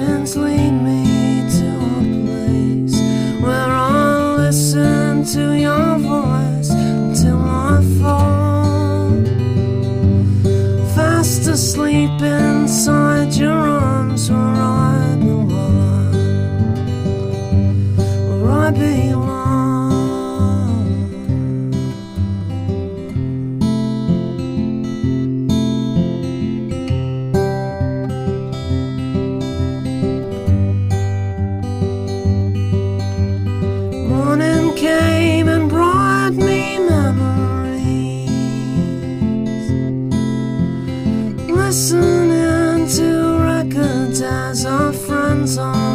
hands lead me to a place where I'll listen to your voice until I fall fast asleep inside your arms, where I belong, where I belong. Morning came and brought me memories, listening to records as our friends are